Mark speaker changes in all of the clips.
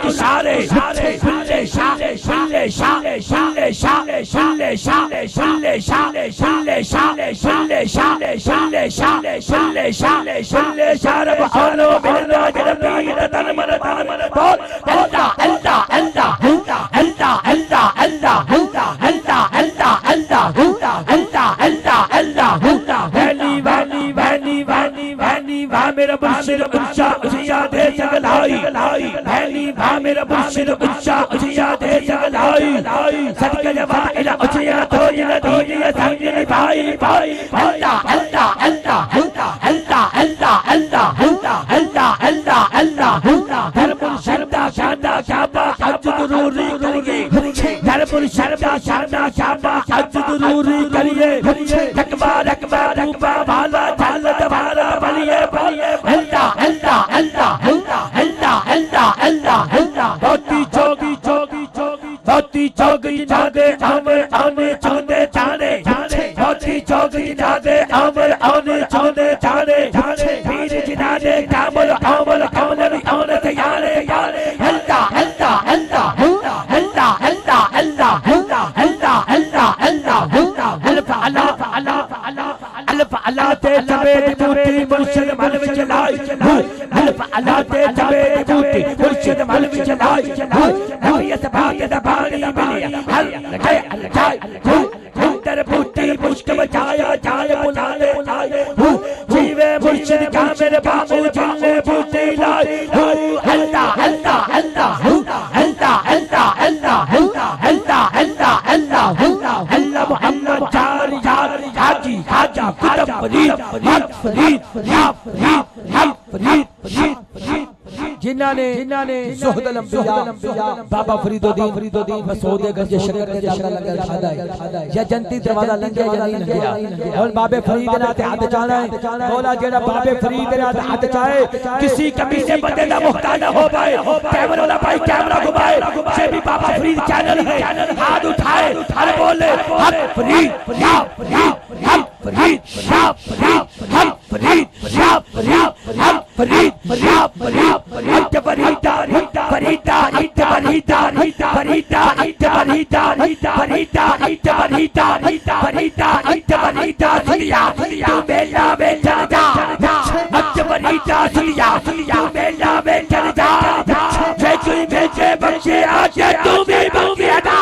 Speaker 1: की सारे शुल्ले शाले शुल्ले शाले शुल्ले शाले शुल्ले शाले शुल्ले शाले शुल्ले शाले शुल्ले शाले शुल्ले शाले शुल्ले शाले शुल्ले शारब आलो बिना जरबी तन मन बोल अल्लाह अल्लाह अल्लाह अल्लाह अल्लाह अल्लाह अल्लाह अल्लाह अल्लाह अल्लाह अल्लाह अल्लाह अल्लाह अल्लाह वैली वैली वैली वैली वैली वा मेरा मुर्शिद ऊंचा उजिया दे जगलाई वैली वा मेरा मुर्शिद ऊंचा उजिया दे जगलाई सदके जवा इला उजिया तो जिला दीजिए संगनी भाई भाई अल्लाह अल्लाह अल्लाह अल्लाह अल्लाह अल्लाह अल्लाह अल्लाह अल्लाह अल्लाह धर्म शरदा शादा शाबा अज जरूरी करिए धर्म शरदा शादा शाबा अज जरूरी करिए रकबा रकबा रकबा भाला झाल दवारा बलिए बलिए अल्लाह अल्लाह अल्लाह अल्लाह अल्लाह अल्लाह अल्लाह अल्लाह होती जोगी जोगी जोगी होती जोगी जादे अमर आने चौदे जाने होती जोगी जादे अमर आने चौदे जाने वीर जिनादे कामल अमल कमल आने तैयारे अल्लाह अल्लाह अल्लाह अल्लाह अल्लाह अल्लाह अल्लाह अल्लाह अल्लाह अल्लाह अल्लाह अल्लाह अल्लाह अल्फ अला ते जबेद बूटी मुर्शिद मन विच लाई अल्फ अला ते जबेद बूटी मुर्शिद मन विच लाई नबी असबात दा पानी मिलिया हल लगाए अंदर बूटी मुश्क बचाया जाए बुलाए जीवे मुर्शिद का मेरे बाबू जिले बूटी लाई अल्लाह अल्लाह अल्लाह अल्लाह अल्लाह अल्लाह अल्लाह अल्लाह अल्लाह अल्लाह मोहम्मद चार यार हाजी हाजा कुतुब फरीद फरीद फरीद फरीद जिन्होंने ज़ुहदुल अंबिया बाबा फरीदुद्दीन मसूद गंज शरीफ के जाकर लंगर खादा है या जंती दरवाजा लंघे या नहीं लंघिया और बाबे फरीद ने ते हाथ चाहना है मौला जेड़ा बाबे फरीद ने हाथ चाहे किसी कभी से बंदे दा मुहताज हो पाए कैमरा वाला भाई कैमरा घुमाए से भी बाबा फरीद चैनल है हाथ उठाए अरे बोले हक फरीद या फरीद हम फरीद या फरीद हम फरीद या फरीद हम फरीद या फरीद इत्त फरीदा फरीदा इत्त फरीदा फरीदा इत्त फरीदा फरीदा इत्त फरीदा फरीदा इत्त फरीदा सुनिया तू मेला में चल जा इत्त फरीदा सुनिया तू मेला में चल जा जे कोई भेजे बच्चे आके तू भी बच्चे अदा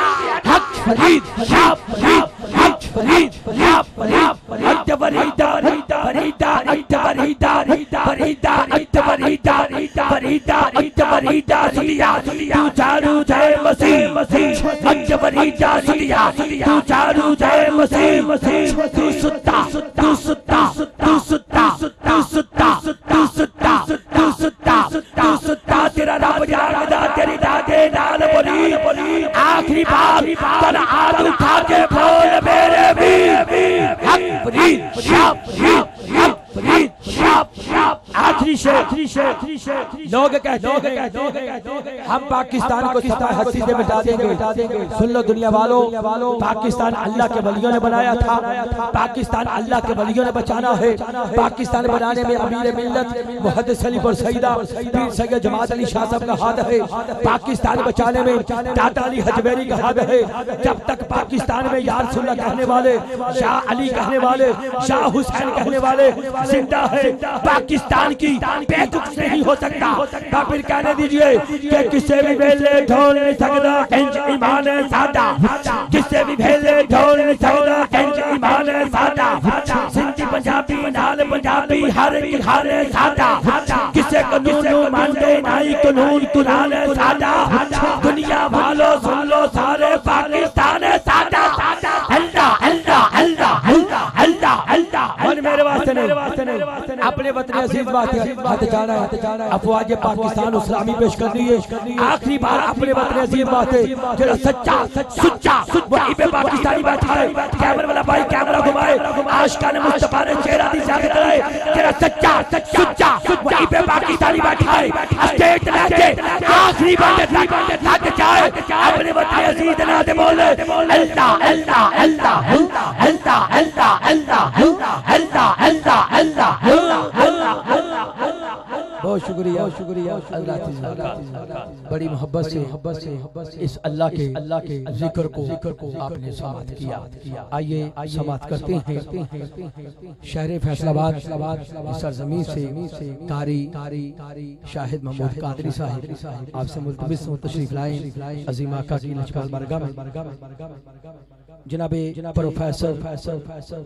Speaker 1: हक फरीद या फरीद हक फरीद या फरीद इत्त फरीदा फरीदा इत्त फरीदा फरीदा इत्त फरीदा फरीदा इत्त फरीदा सुनिया तू चारू जय मसीह इत्त फरीदा सुनिया तू चारू जय मसीह तू सुत्ता तू सुत्ता तू सुत्ता तू सुत्ता तू सुत्ता तू सुत्ता तू सुत्ता तेरा रब जागदा तेरी दादे नाल बोली आखिरी बार तन हाथ उठा के बोल मेरे वीर हक फरीद शाप हक फरीद शाप आखिरी शेर लोग कहते हैं हम पाकिस्तान को सता हस्ती से मिटा देंगे सुन लो दुनिया वालों पाकिस्तान अल्लाह के वलियों ने बनाया था पाकिस्तान अल्लाह के वलियों ने बचाना है पाकिस्तान बनाने में अमीर मिल्लत मुहद्दिस अली और सईदा पीर सैयद जमात अली शाह साहब का हाथ है पाकिस्तान बचाने में दादा अली हजवेरी का हाथ है जब तक पाकिस्तान में या रसूलुल्लाह कहने वाले शाह अली कहने वाले शाह हुसैन कहने वाले जिंदा है पाकिस्तान की बेतुक नहीं हो सकता तो फिर कहने दीजिए कि किसी भी वेले ढोल नहीं सकता इंज ईमान सादा किसी भी वेले ढोल नहीं सकता इंज ईमान सादा सिंधी पंजाबी नाल पंजाबी हर एक हाल सादा किसी कानून मानते नहीं कानून कुरान सादा दुनिया वालों सुन लो सारे पाकिस्तान सादा अल्लाह अल्लाह अल्लाह अल्लाह अल्लाह और मेरे वास्ते नहीं अपने वतन अजीज बात जाना है अफवाज पाकिस्तान इस्लामी पेश कर दी है आखिरी बार अपने वतन अजीज बातें जेड़ा सच्चा सुच्चा वही पे पाकिस्तानी बैठा है कैमरा वाला भाई कैमरा घुमाए आशिकान मुस्तफा ने चेहरा दी जाके कराए जेड़ा सच्चा सुच्चा वही पे पाकिस्तानी बैठा है स्टेट लेके आखिरी बार लग जाए अपने वतन अजीज ना दे बोले अल्लाह अल्लाह अल्लाह अल्लाह अल्लाह अल्लाह अल्लाह अल्लाह अल्लाह अल्लाह अल्लाह अल्लाह अल्लाह बहुत शुक्रिया अल्लाह बड़ी मोहब्बत से इस अल्लाह के जिक्र को आपने समाप्त किया। आइए समाप्त करते हैं। शहर फैसलाबाद सरजमीन से कारी शाहिद महमूद कादरी साहिब आपसे मुल्तमिस तशरीफ लाएं अजीम आका की लश्कर बरगाह में। जनाबे प्रोफेसर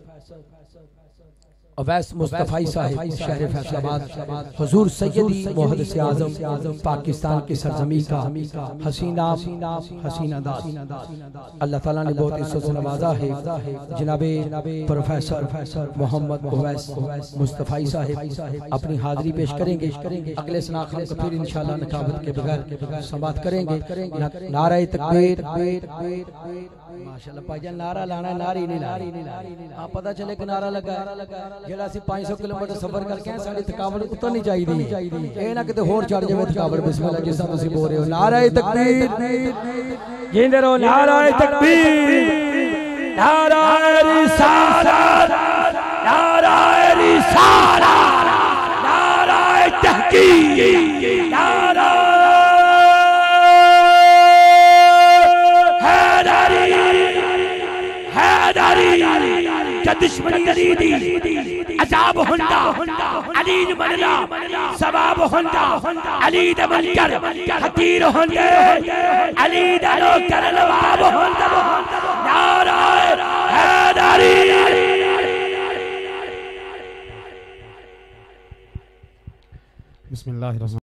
Speaker 1: अवैस मुस्तफ़ाई साहिब शहर फैसलाबाद हुजूर सैयदी मुहद्दिस आज़म पाकिस्तान की सरजमीन का हसीना दास अल्लाह ताला ने बहुत इज्जत से नवाजा है। जनाबे प्रोफेसर मोहम्मद अवैस मुस्तफ़ाई साहिब अपनी हाजिरी पेश करेंगे। अगले सनाख़त को फिर इंशाअल्लाह नकाबत के बगैर समाप्त करेंगे। नारे तकबीर माशाअल्लाह भाईजान नारा लाना नारी नहीं ला हाँ पता चले कि नारा लगा जेड़ा सी 500 किलोमीटर सफर करके साडी थकावट उतरनी चाहिए ए ना किते होर चढ़ जावे थकावट। बिस्मिल्लाह जिस तरह तुसी बोल रहे हो नारे तकबीर जिंदे रहो नारे तकबीर नारे रिसालत नारे रिसालत नारे तहकीक नारे दुश्मनी दरीदी अजाब हुंदा अली मनला सवाब हुंदा अली द मनकर हतीर हुंदे अली द लो कर नवाब हुंदा नारा हैदरी।
Speaker 2: बिस्मिल्लाहिर्रहमानिर्रहीम।